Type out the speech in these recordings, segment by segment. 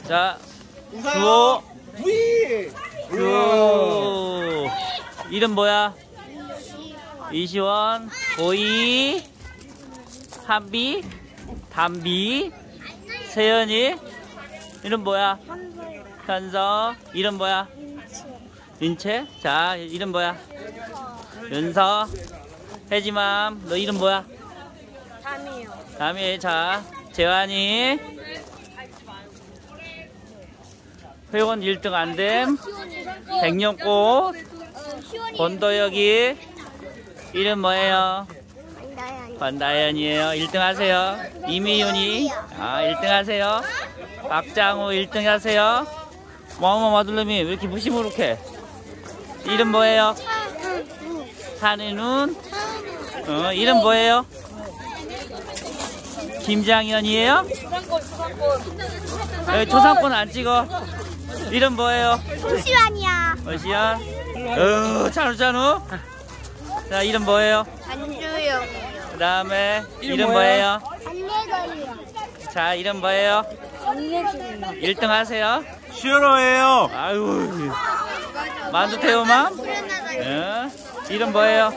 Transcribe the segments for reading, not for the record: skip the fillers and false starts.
자, 주호. 주호. 이름 뭐야? 이시원. 오이. 한비. 담비. 세연이. 이름 뭐야? 현서. 이름 뭐야? 윤채. 자, 이름 뭐야? 윤서. 혜지맘. 너 이름 뭐야? 담이요. 담이. 자, 재환이. 회원 1등 안됨. 백년꽃. 권도혁이. 이름 뭐예요? 권다연이에요. 1등 하세요. 이미윤이. 1등 하세요. 박장우 1등 하세요. 마마 마들님이 왜 이렇게 무시무룩해? 이름 뭐예요? 산이눈. 이름 뭐예요? 김장현이에요? 초상권 안 찍어. 이름 뭐예요? 오시환이야. 오시환. 찬우. 자, 이름 뭐예요? 안주영. 그 다음에 이름 뭐예요? 안내걸이요. 자, 이름 뭐예요? 안내걸이요. 1등 하세요. 슈로예요. 아유, 만두태우맘. 이름 뭐예요?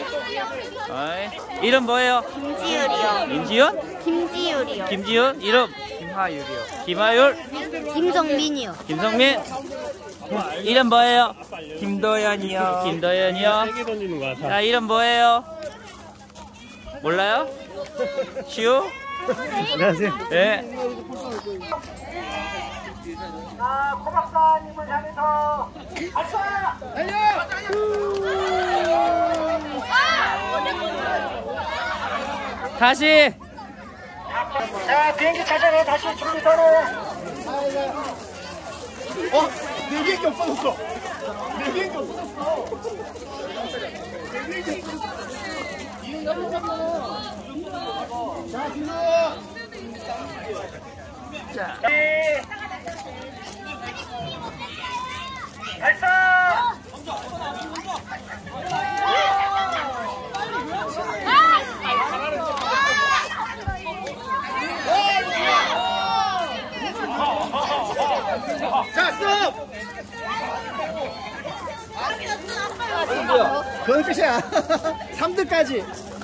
이름 뭐예요? 김지율이요. 임지윤? 김지율이요. 김지윤? 이름? 김하율이요. 김하율? 김성민이요. 김성민? 이름 뭐예요? 김도연이요. 김도연이요. 자, 이름 뭐예요? 몰라요? 시우? 안녕하세요. 네. 자, 코박사님을 향해서 발사! 다시. 자, 비행기 차량에 다시 준비선을. 내 비행기 없어졌어. 내 비행기 없어졌어. 내 비행기 없어졌어. 자, 발사! 자, 스톱! 그건 끝이야. 3등까지.